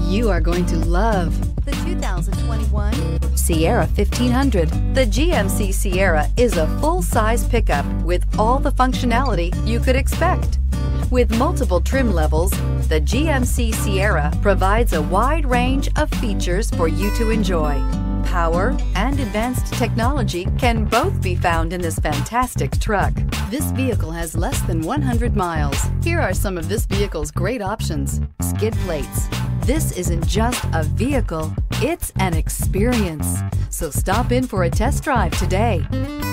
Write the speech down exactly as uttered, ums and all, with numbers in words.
You are going to love the two thousand twenty-one Sierra fifteen hundred. The G M C Sierra is a full-size pickup with all the functionality you could expect. With multiple trim levels, the G M C Sierra provides a wide range of features for you to enjoy. Power and advanced technology can both be found in this fantastic truck. This vehicle has less than one hundred miles. Here are some of this vehicle's great options: skid plates. This isn't just a vehicle, it's an experience. So stop in for a test drive today.